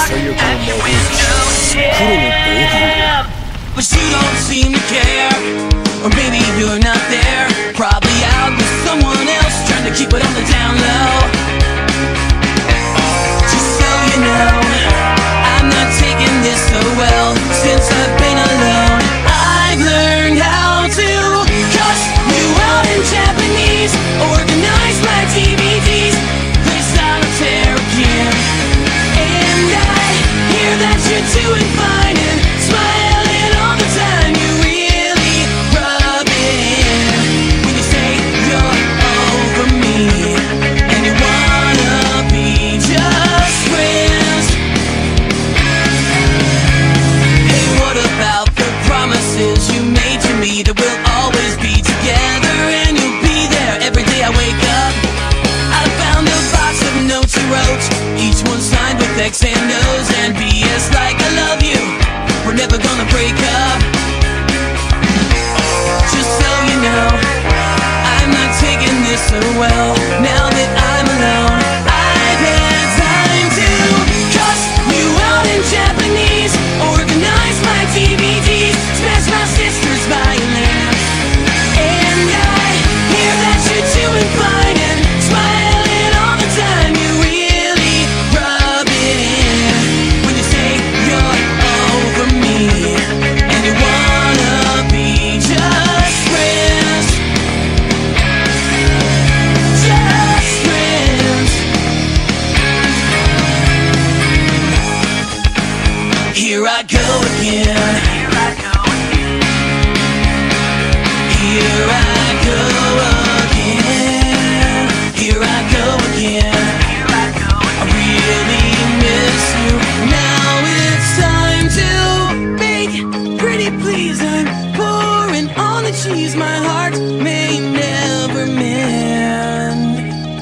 But you don't seem to care, or maybe you're not there. Probably out with someone else, trying to keep it on the down low. Just so you know, I'm not taking this so well. Since I've been alone, I've learned how to cuss you out in Japanese, organize my DVDs, play solitaire again. And I hear that you're doing fine and smiling all the time. You really rub it in when you say you're over me and you wanna be just friends. Hey, what about the promises you made to me that we'll always be together and you'll be there every day I wake up? I found a box of notes you wrote, each one signed with X and O's and PS like I love you, we're never gonna break up. Just so you know, I'm not taking this so well. Now that I'm alone, I've had time to cuss you out in Japanese, organize my DVDs, smash my sister's violin. And I hear that you're doing fine and smiling all the time. You really rub it in when you say you're over me and you wanna be just friends. Just friends. Here I go again. Here I go again. Here I go again. I really miss you. Now it's time to bake. Pretty please, I'm pouring on the cheese my heart may never mend.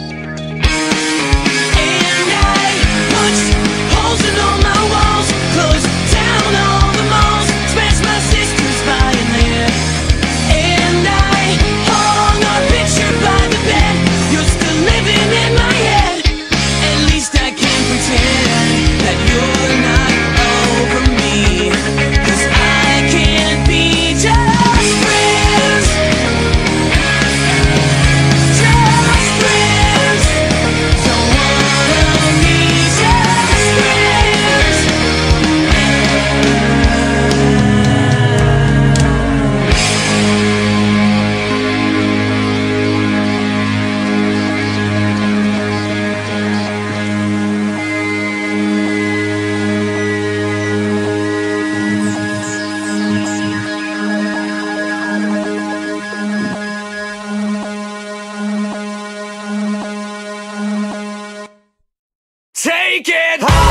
And I punch holes in all my walls, close down all the malls, smash my sister's violin. And I hung our picture by the bed, you're still living in my head. At least I can pretend that you're not over me, 'cause I can't be just friends. Just friends. Don't wanna be just friends. Take it home!